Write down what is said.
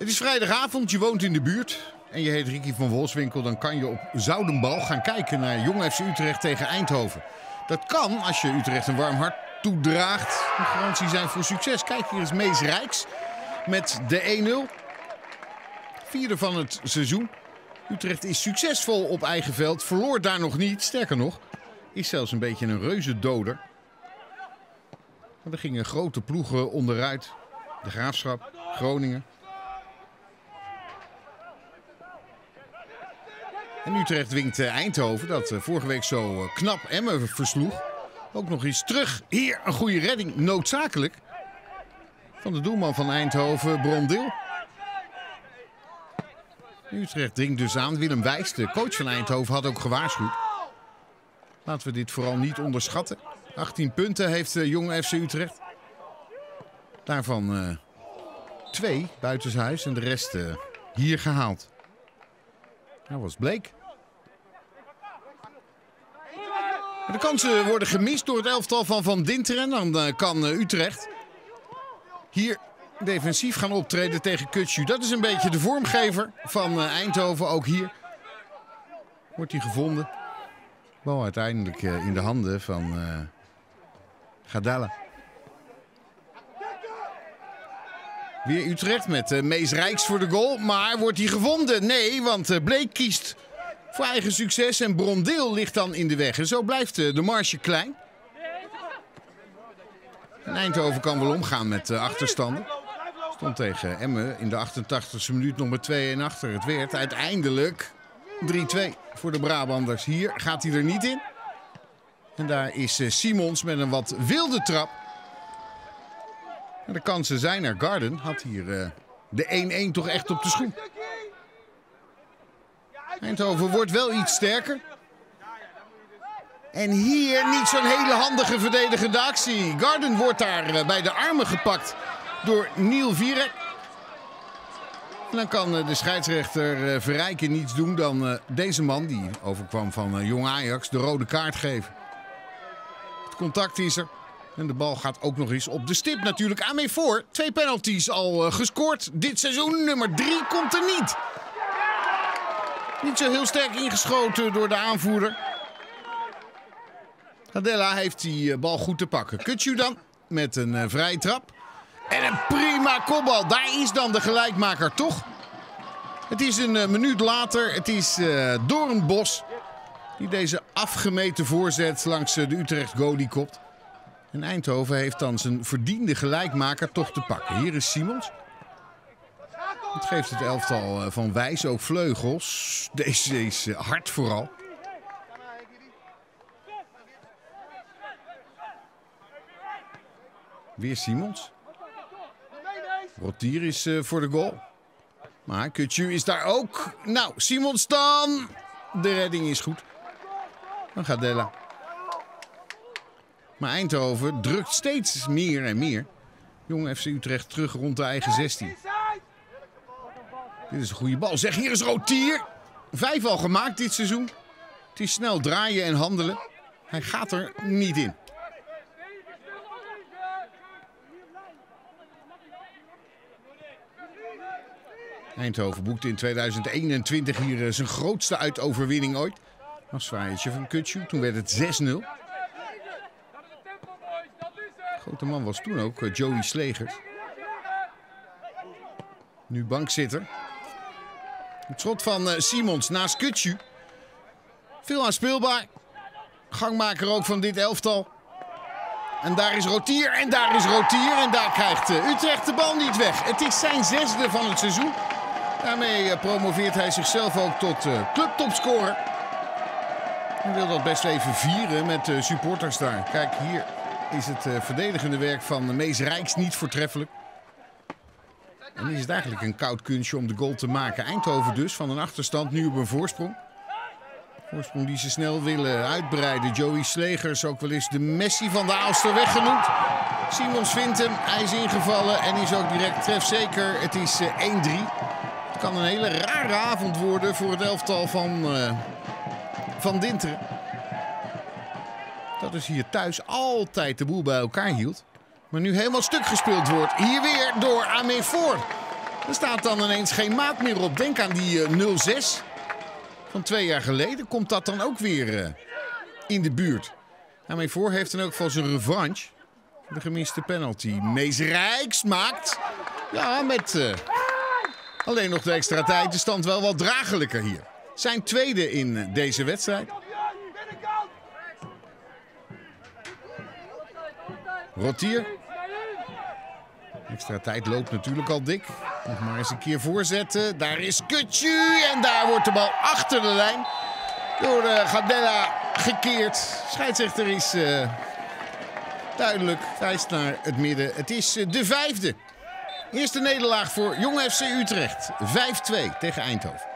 is vrijdagavond, je woont in de buurt en je heet Ricky van Wolfswinkel. Dan kan je op Zoudenbal gaan kijken naar Jong FC Utrecht tegen Eindhoven. Dat kan als je Utrecht een warm hart toedraagt. Een garantie zijn voor succes. Kijk, hier is Mees Rijks met de 1-0. Vierde van het seizoen. Utrecht is succesvol op eigen veld. Verloor daar nog niet. Sterker nog, is zelfs een beetje een reuzendoder. Er gingen grote ploegen onderuit. De Graafschap, Groningen. En Utrecht winkt Eindhoven, dat vorige week zo knap Emmen versloeg. Ook nog eens terug. Hier een goede redding, noodzakelijk. Van de doelman van Eindhoven, Brondeel. Utrecht dringt dus aan. Willem Wijs, de coach van Eindhoven, had ook gewaarschuwd. Laten we dit vooral niet onderschatten. 18 punten heeft Jong FC Utrecht. Daarvan 2 buitenshuis en de rest hier gehaald. Dat was Bleek. De kansen worden gemist door het elftal van Van Dinteren. Dan kan Utrecht hier defensief gaan optreden tegen Kutsu. Dat is een beetje de vormgever van Eindhoven. Ook hier wordt hij gevonden. Bal uiteindelijk in de handen van Gadala. Weer Utrecht met Mees Rijks voor de goal. Maar wordt hij gevonden? Nee, want Bleek kiest voor eigen succes. En Brondeel ligt dan in de weg. En zo blijft de marge klein. En Eindhoven kan wel omgaan met achterstanden. Stond tegen Emmen in de 88e minuut nog met 2-1 achter. Het werd uiteindelijk 3-2 voor de Brabanders. Hier gaat hij er niet in. En daar is Simons met een wat wilde trap. En de kansen zijn er. Garden had hier de 1-1 toch echt op de schoen. Eindhoven wordt wel iets sterker. En hier niet zo'n hele handige verdedigende actie. Garden wordt daar bij de armen gepakt door Niel Vierek. En dan kan de scheidsrechter Verrijken niets doen dan deze man, die overkwam van Jong Ajax, de rode kaart geven. Het contact is er. En de bal gaat ook nog eens op de stip natuurlijk. Amefor, 2 penalties al gescoord dit seizoen. Nummer 3 komt er niet. Niet zo heel sterk ingeschoten door de aanvoerder. Adela heeft die bal goed te pakken. Kutsu dan met een vrije trap. En een prima kopbal. Daar is dan de gelijkmaker toch. Het is een minuut later. Het is Doornbos die deze afgemeten voorzet langs de Utrecht goalie kopt. En Eindhoven heeft dan zijn verdiende gelijkmaker toch te pakken. Hier is Simons. Het geeft het elftal van Wijs ook vleugels. Deze is hard vooral. Weer Simons. Rotier is voor de goal. Maar Kutsu is daar ook. Nou, Simons dan. De redding is goed. Dan gaat Della. Maar Eindhoven drukt steeds meer en meer. Jong FC Utrecht terug rond de eigen 16. Dit is een goede bal. Zeg, hier is Rotier. 5 al gemaakt dit seizoen. Het is snel draaien en handelen. Hij gaat er niet in. Eindhoven boekte in 2021 hier zijn grootste uitoverwinning ooit. Een zwaaiertje van Kutsu. Toen werd het 6-0. Grote man was toen ook Joey Slegers. Nu bankzitter. Het schot van Simons naast Kutsu. Veel aanspeelbaar. Gangmaker ook van dit elftal. En daar is Rotier en daar is Rotier. En daar krijgt Utrecht de bal niet weg. Het is zijn 6e van het seizoen. Daarmee promoveert hij zichzelf ook tot clubtopscorer. Hij wil dat best even vieren met de supporters daar. Kijk, hier is het verdedigende werk van Mees Rijks niet voortreffelijk. En is het eigenlijk een koud kunstje om de goal te maken. Eindhoven dus van een achterstand nu op een voorsprong. Voorsprong die ze snel willen uitbreiden. Joey Slegers, ook wel eens de Messi van de Aalsterweg genoemd. Simons vindt hem, hij is ingevallen en is ook direct trefzeker. Het is 1-3. Het kan een hele rare avond worden voor het elftal van Dinteren. Dat is hier thuis altijd de boel bij elkaar hield. Maar nu helemaal stuk gespeeld wordt. Hier weer door Amefor. Er staat dan ineens geen maat meer op. Denk aan die 0-6 van 2 jaar geleden. Komt dat dan ook weer in de buurt? Amersfoort heeft in elk geval zijn revanche. De gemiste penalty. Mees Rijks maakt. Ja, met alleen nog de extra tijd. De stand wel wat dragelijker hier. Zijn tweede in deze wedstrijd. Rotier. Extra tijd loopt natuurlijk al dik. Nog maar eens een keer voorzetten. Daar is Kutju. En daar wordt de bal achter de lijn door Gadella gekeerd. Scheidsrechter is duidelijk. Wijst naar het midden. Het is de 5e. Eerste nederlaag voor Jong FC Utrecht. 5-2 tegen Eindhoven.